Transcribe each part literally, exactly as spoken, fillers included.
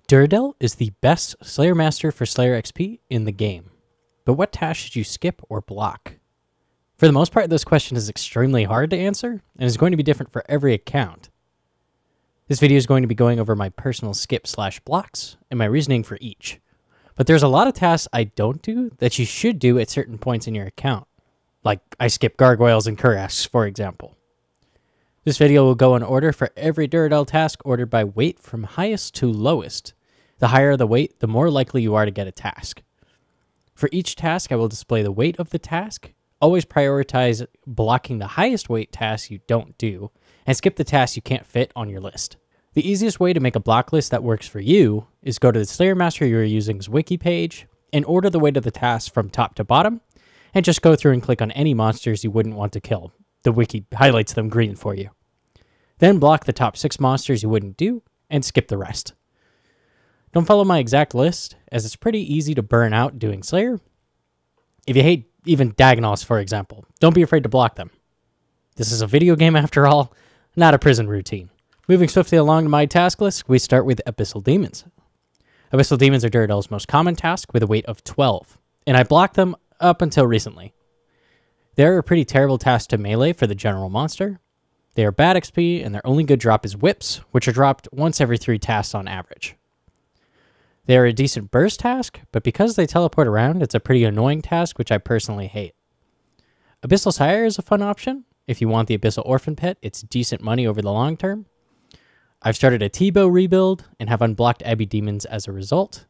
Duradel is the best Slayer Master for Slayer X P in the game, but what task should you skip or block? For the most part, this question is extremely hard to answer, and is going to be different for every account. This video is going to be going over my personal skip slash blocks, and my reasoning for each. But there's a lot of tasks I don't do that you should do at certain points in your account. Like, I skip gargoyles and Krakens, for example. This video will go in order for every Duradel task ordered by weight from highest to lowest. The higher the weight, the more likely you are to get a task. For each task, I will display the weight of the task. Always prioritize blocking the highest weight tasks you don't do, and skip the tasks you can't fit on your list. The easiest way to make a block list that works for you is go to the Slayer Master you're using's wiki page and order the weight of the tasks from top to bottom, and just go through and click on any monsters you wouldn't want to kill. The wiki highlights them green for you. Then block the top six monsters you wouldn't do, and skip the rest. Don't follow my exact list, as it's pretty easy to burn out doing Slayer. If you hate even Diagonals, for example, don't be afraid to block them. This is a video game after all, not a prison routine. Moving swiftly along to my task list, we start with Abyssal Demons. Abyssal Demons are Duradel's most common task with a weight of twelve, and I blocked them up until recently. They're a pretty terrible task to melee for the general monster. They are bad X P, and their only good drop is whips, which are dropped once every three tasks on average. They are a decent burst task, but because they teleport around, it's a pretty annoying task, which I personally hate. Abyssal Sire is a fun option. If you want the Abyssal Orphan Pet, it's decent money over the long term. I've started a T-Bow rebuild, and have unblocked Abyssal Demons as a result.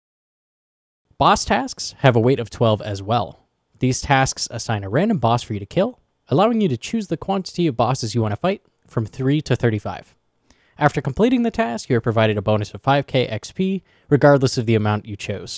Boss tasks have a weight of twelve as well. These tasks assign a random boss for you to kill, allowing you to choose the quantity of bosses you want to fight from three to thirty-five. After completing the task, you are provided a bonus of five K X P, regardless of the amount you chose.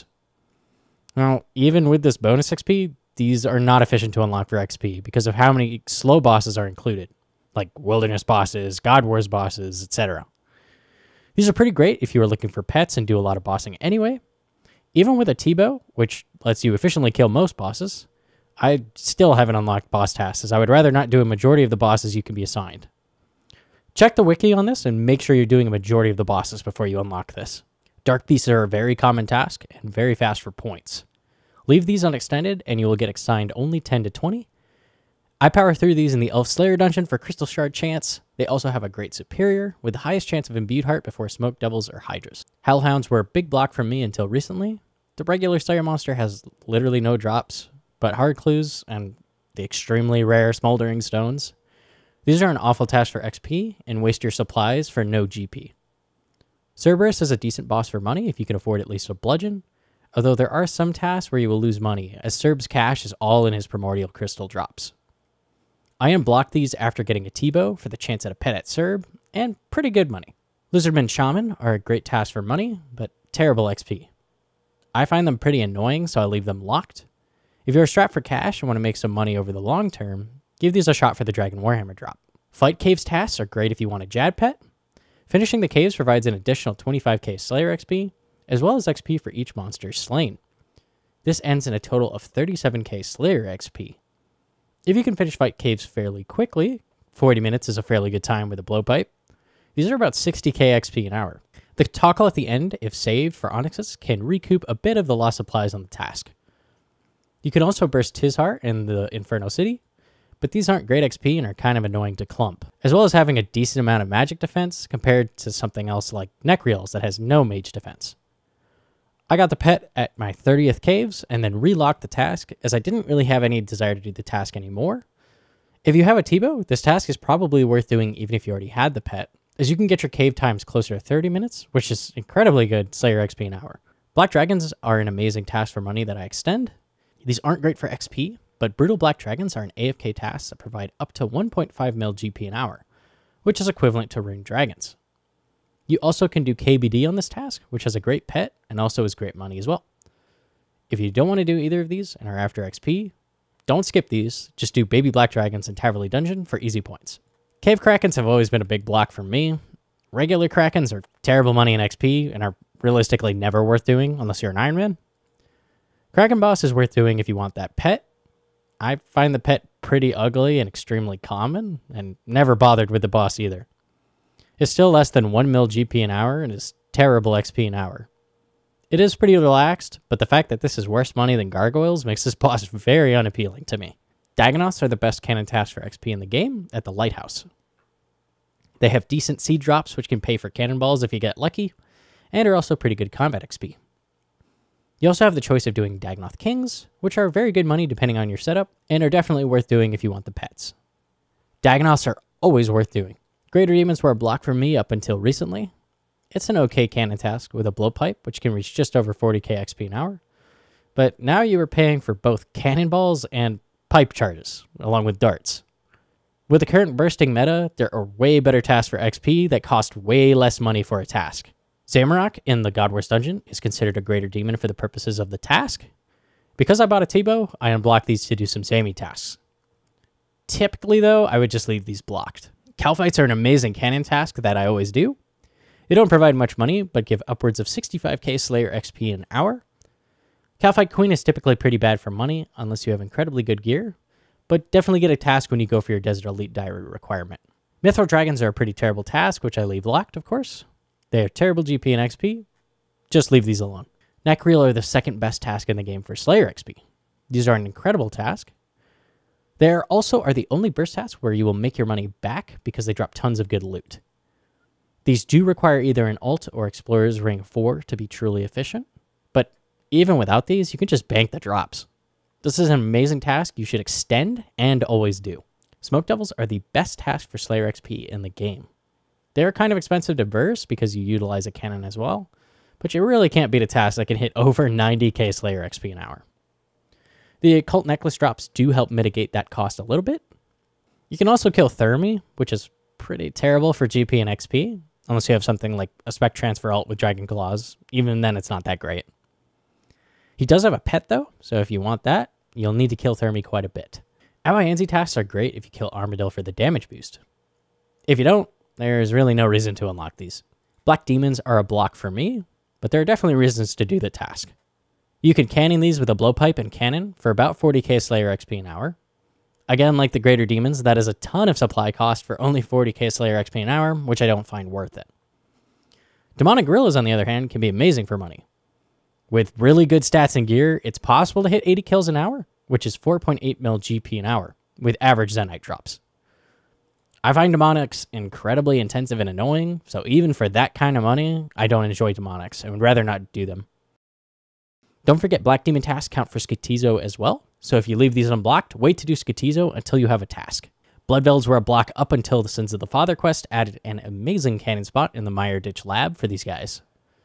Now, even with this bonus X P, these are not efficient to unlock for X P because of how many slow bosses are included, like Wilderness bosses, God Wars bosses, et cetera. These are pretty great if you are looking for pets and do a lot of bossing anyway. Even with a T-Bow, which lets you efficiently kill most bosses, I still haven't unlocked boss tasks, as I would rather not do a majority of the bosses you can be assigned. Check the wiki on this and make sure you're doing a majority of the bosses before you unlock this. Dark Beasts are a very common task and very fast for points. Leave these unextended and you will get assigned only ten to twenty. I power through these in the Elf Slayer dungeon for Crystal Shard chance. They also have a great superior with the highest chance of Imbued Heart before Smoke Devils or Hydras. Hellhounds were a big block for me until recently. The regular Slayer monster has literally no drops, but hard clues and the extremely rare Smoldering Stones. These are an awful task for X P and waste your supplies for no G P. Cerberus is a decent boss for money if you can afford at least a bludgeon, although there are some tasks where you will lose money, as Cerb's cash is all in his primordial crystal drops. I unblocked these after getting a T-Bow for the chance at a pet at Cerb, and pretty good money. Lizardman Shaman are a great task for money, but terrible X P. I find them pretty annoying, so I leave them locked. If you're strapped for cash and want to make some money over the long term, give these a shot for the Dragon Warhammer drop. Fight Caves tasks are great if you want a Jad pet. Finishing the caves provides an additional twenty-five K Slayer X P, as well as X P for each monster slain. This ends in a total of thirty-seven K Slayer X P. If you can finish Fight Caves fairly quickly, forty minutes is a fairly good time with a blowpipe. These are about sixty K X P an hour. The toggle at the end, if saved for Onyxes, can recoup a bit of the lost supplies on the task. You can also burst Tizhar in the Inferno City, but these aren't great X P and are kind of annoying to clump, as well as having a decent amount of magic defense compared to something else like Necreals that has no mage defense. I got the pet at my thirtieth caves and then relocked the task, as I didn't really have any desire to do the task anymore. If you have a T-Bow, this task is probably worth doing even if you already had the pet, as you can get your cave times closer to thirty minutes, which is incredibly good Slayer X P an hour. Black Dragons are an amazing task for money that I extend. These aren't great for X P, but Brutal Black Dragons are an A F K task that provide up to one point five mil G P an hour, which is equivalent to Rune Dragons. You also can do K B D on this task, which has a great pet and also is great money as well. If you don't want to do either of these and are after X P, don't skip these, just do Baby Black Dragons and Taverley Dungeon for easy points. Cave Krakens have always been a big block for me. Regular Krakens are terrible money in X P and are realistically never worth doing unless you're an Iron Man. Kraken Boss is worth doing if you want that pet. I find the pet pretty ugly and extremely common, and never bothered with the boss either. It's still less than one mil G P an hour and is terrible X P an hour. It is pretty relaxed, but the fact that this is worse money than gargoyles makes this boss very unappealing to me. Dagonoths are the best cannon task for X P in the game at the Lighthouse. They have decent seed drops, which can pay for cannonballs if you get lucky, and are also pretty good combat X P. You also have the choice of doing Dagonoth Kings, which are very good money depending on your setup, and are definitely worth doing if you want the pets. Dagonoths are always worth doing. Greater Demons were a block for me up until recently. It's an okay cannon task with a blowpipe, which can reach just over forty K X P an hour. But now you are paying for both cannonballs and pipe charges, along with darts. With the current bursting meta, there are way better tasks for X P that cost way less money for a task. Zamorak in the God Wars dungeon is considered a greater demon for the purposes of the task. Because I bought a T-bow, I unblocked these to do some Zami tasks. Typically, though, I would just leave these blocked. Calfights are an amazing cannon task that I always do. They don't provide much money, but give upwards of sixty-five K Slayer X P an hour. Calfight Queen is typically pretty bad for money, unless you have incredibly good gear, but definitely get a task when you go for your Desert Elite Diary requirement. Mithril Dragons are a pretty terrible task, which I leave locked, of course. They are terrible G P and X P. Just leave these alone. Necreel are the second best task in the game for Slayer X P. These are an incredible task. They are also are the only burst tasks where you will make your money back because they drop tons of good loot. These do require either an alt or Explorer's Ring four to be truly efficient, but even without these, you can just bank the drops. This is an amazing task you should extend and always do. Smoke Devils are the best task for Slayer X P in the game. They are kind of expensive to burst because you utilize a cannon as well, but you really can't beat a task that can hit over ninety K Slayer X P an hour. The Occult Necklace drops do help mitigate that cost a little bit. You can also kill Thermi, which is pretty terrible for G P and X P, unless you have something like a Spec Transfer alt with Dragon Claws. Even then, it's not that great. He does have a pet, though, so if you want that, you'll need to kill Thermi quite a bit. Awayanzi tasks are great if you kill Armadil for the damage boost. If you don't, there's really no reason to unlock these. Black Demons are a block for me, but there are definitely reasons to do the task. You can cannon these with a blowpipe and cannon for about forty K Slayer X P an hour. Again, like the Greater Demons, that is a ton of supply cost for only forty K Slayer X P an hour, which I don't find worth it. Demonic Gorillas, on the other hand, can be amazing for money. With really good stats and gear, it's possible to hit eighty kills an hour, which is four point eight mil G P an hour, with average Zenite drops. I find Demonics incredibly intensive and annoying, so even for that kind of money, I don't enjoy Demonics and would rather not do them. Don't forget Black Demon tasks count for Skitizo as well, so if you leave these unblocked, wait to do Skitizo until you have a task. Blood Veils were a block up until the Sins of the Father quest added an amazing cannon spot in the Meyer Ditch lab for these guys.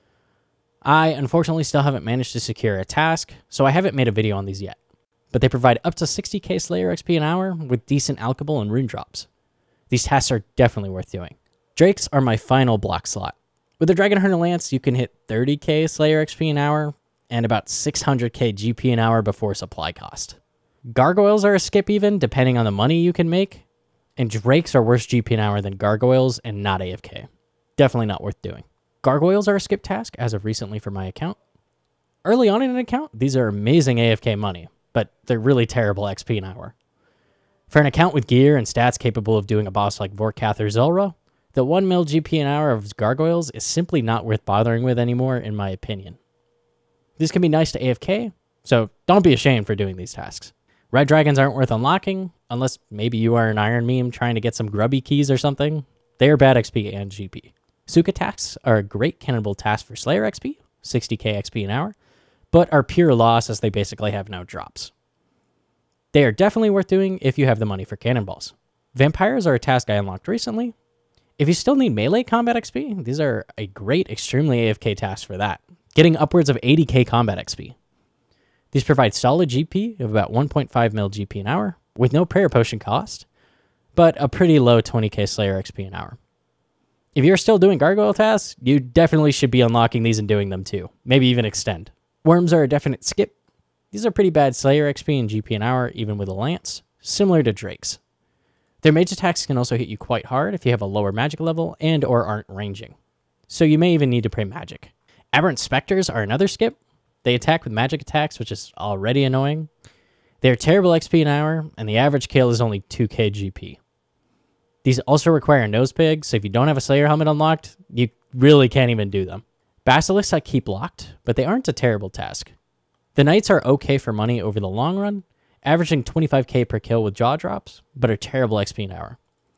I unfortunately still haven't managed to secure a task, so I haven't made a video on these yet, but they provide up to sixty K Slayer X P an hour with decent alchable and rune drops. These tasks are definitely worth doing. Drakes are my final block slot. With the Dragon Hunter Lance, you can hit thirty K Slayer X P an hour and about six hundred K G P an hour before supply cost. Gargoyles are a skip even, depending on the money you can make, and Drakes are worse G P an hour than Gargoyles and not A F K. Definitely not worth doing. Gargoyles are a skip task as of recently for my account. Early on in an account, these are amazing A F K money, but they're really terrible X P an hour. For an account with gear and stats capable of doing a boss like Vorkath or Zelra, the one mil G P an hour of Gargoyles is simply not worth bothering with anymore, in my opinion. These can be nice to A F K, so don't be ashamed for doing these tasks. Red Dragons aren't worth unlocking, unless maybe you are an Iron Meme trying to get some grubby keys or something. They are bad X P and G P. Suka tasks are a great cannonball task for Slayer X P, sixty K X P an hour, but are pure loss as they basically have no drops. They are definitely worth doing if you have the money for cannonballs. Vampires are a task I unlocked recently. If you still need melee combat X P, these are a great, extremely A F K task for that, getting upwards of eighty K combat X P. These provide solid G P of about one point five mil G P an hour, with no prayer potion cost, but a pretty low twenty K Slayer X P an hour. If you're still doing gargoyle tasks, you definitely should be unlocking these and doing them too, maybe even extend. Worms are a definite skip. These are pretty bad Slayer X P and G P an hour, even with a lance, similar to Drakes. Their mage attacks can also hit you quite hard if you have a lower magic level and or aren't ranging, so you may even need to pray magic. Aberrant Spectres are another skip. They attack with magic attacks, which is already annoying. They're terrible X P an hour, and the average kill is only two K G P. These also require a nose pig, so if you don't have a Slayer helmet unlocked, you really can't even do them. Basilisks I keep locked, but they aren't a terrible task. The Knights are okay for money over the long run, averaging twenty-five K per kill with jaw drops, but are terrible X P an hour.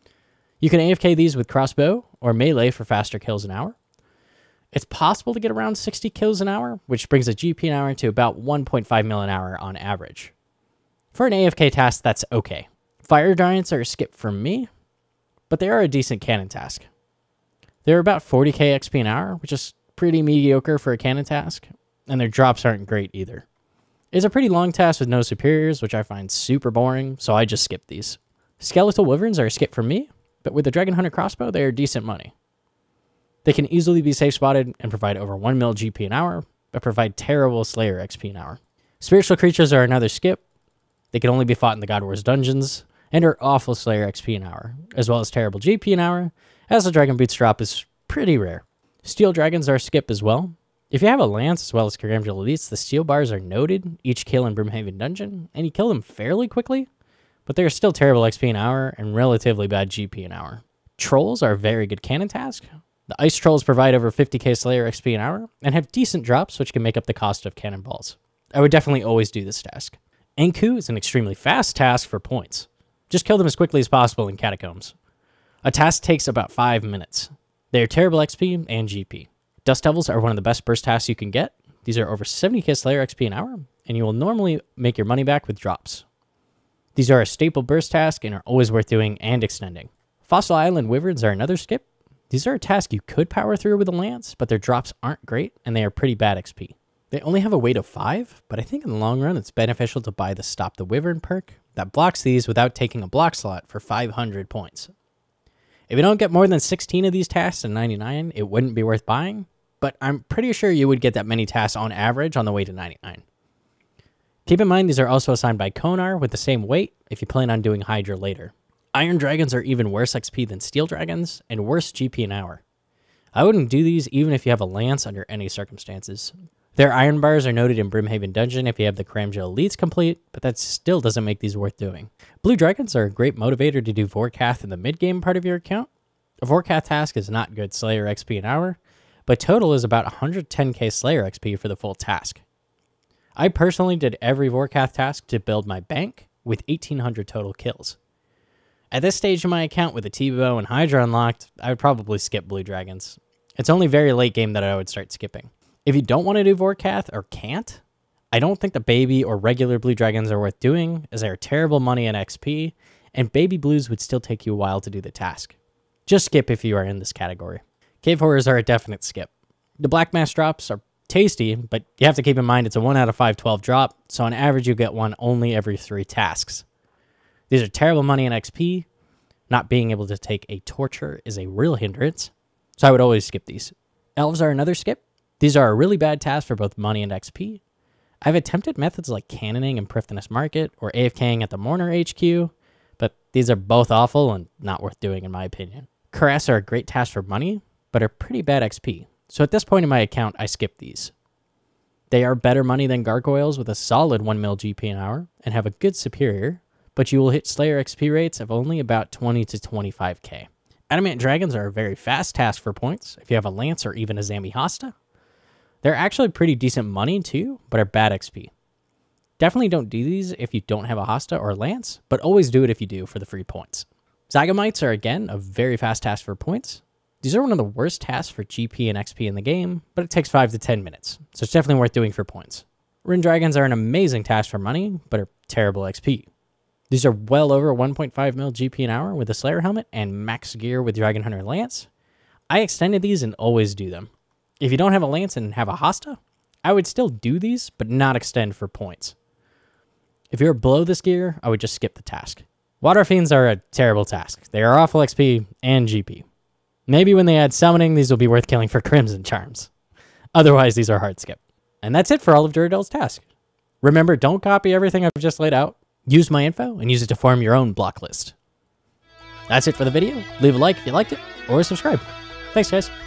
You can A F K these with crossbow or melee for faster kills an hour. It's possible to get around sixty kills an hour, which brings a G P an hour to about one point five mil an hour on average. For an A F K task, that's okay. Fire Giants are a skip for me, but they are a decent cannon task. They're about forty K X P an hour, which is pretty mediocre for a cannon task, and their drops aren't great either. It's a pretty long task with no superiors, which I find super boring, so I just skip these. Skeletal Wyverns are a skip for me, but with the Dragon Hunter crossbow, they are decent money. They can easily be safe spotted and provide over one mil G P an hour, but provide terrible Slayer X P an hour. Spiritual Creatures are another skip. They can only be fought in the God Wars dungeons, and are awful Slayer X P an hour, as well as terrible G P an hour, as the Dragon Boots drop is pretty rare. Steel Dragons are a skip as well. If you have a Lance as well as Caramel Elites, the steel bars are noted, each kill in Brimhaven Dungeon, and you kill them fairly quickly, but they are still terrible X P an hour and relatively bad G P an hour. Trolls are a very good cannon task. The Ice Trolls provide over fifty K Slayer X P an hour, and have decent drops which can make up the cost of cannonballs. I would definitely always do this task. Anku is an extremely fast task for points. Just kill them as quickly as possible in Catacombs. A task takes about five minutes. They are terrible X P and G P. Dust Devils are one of the best burst tasks you can get. These are over seventy K Slayer X P an hour, and you will normally make your money back with drops. These are a staple burst task and are always worth doing and extending. Fossil Island Wyverns are another skip. These are a task you could power through with a Lance, but their drops aren't great, and they are pretty bad X P. They only have a weight of five, but I think in the long run it's beneficial to buy the Stop the Wyvern perk that blocks these without taking a block slot for five hundred points. If you don't get more than sixteen of these tasks in ninety-nine, it wouldn't be worth buying, but I'm pretty sure you would get that many tasks on average on the way to ninety-nine. Keep in mind these are also assigned by Konar with the same weight if you plan on doing Hydra later. Iron Dragons are even worse X P than Steel Dragons and worse G P an hour. I wouldn't do these even if you have a Lance under any circumstances. Their Iron Bars are noted in Brimhaven Dungeon if you have the Caramel Elites complete, but that still doesn't make these worth doing. Blue Dragons are a great motivator to do Vorkath in the mid-game part of your account. A Vorkath task is not good Slayer X P an hour, but total is about one hundred ten K Slayer X P for the full task. I personally did every Vorkath task to build my bank with eighteen hundred total kills. At this stage in my account with the T-Bow and Hydra unlocked, I would probably skip Blue Dragons. It's only very late game that I would start skipping. If you don't want to do Vorkath or can't, I don't think the baby or regular Blue Dragons are worth doing, as they are terrible money and X P, and baby blues would still take you a while to do the task. Just skip if you are in this category. Cave Horrors are a definite skip. The Black Mass drops are tasty, but you have to keep in mind it's a one out of five twelve drop, so on average you get one only every three tasks. These are terrible money and X P. Not being able to take a Torture is a real hindrance, so I would always skip these. Elves are another skip. These are a really bad task for both money and X P. I've attempted methods like cannoning in Prifddinas Market or AFKing at the Mourner H Q, but these are both awful and not worth doing in my opinion. Cuirass are a great task for money, but are pretty bad X P, so at this point in my account, I skip these. They are better money than Gargoyles with a solid one mil G P an hour and have a good superior, but you will hit Slayer X P rates of only about twenty to twenty-five K. Adamant Dragons are a very fast task for points if you have a Lance or even a Zamihasta. They're actually pretty decent money too, but are bad X P. Definitely don't do these if you don't have a Hasta or a Lance, but always do it if you do for the free points. Zygamites are again a very fast task for points. These are one of the worst tasks for G P and X P in the game, but it takes five to ten minutes, so it's definitely worth doing for points. Rin Dragons are an amazing task for money, but are terrible X P. These are well over one point five mil G P an hour with a Slayer helmet and max gear with Dragon Hunter Lance. I extended these and always do them. If you don't have a Lance and have a Hasta, I would still do these, but not extend for points. If you're below this gear, I would just skip the task. Water Fiends are a terrible task. They are awful X P and G P. Maybe when they add summoning, these will be worth killing for Crimson Charms. Otherwise, these are hard skip. And that's it for all of Duradel's tasks. Remember, don't copy everything I've just laid out. Use my info and use it to form your own block list. That's it for the video. Leave a like if you liked it, or subscribe. Thanks, guys.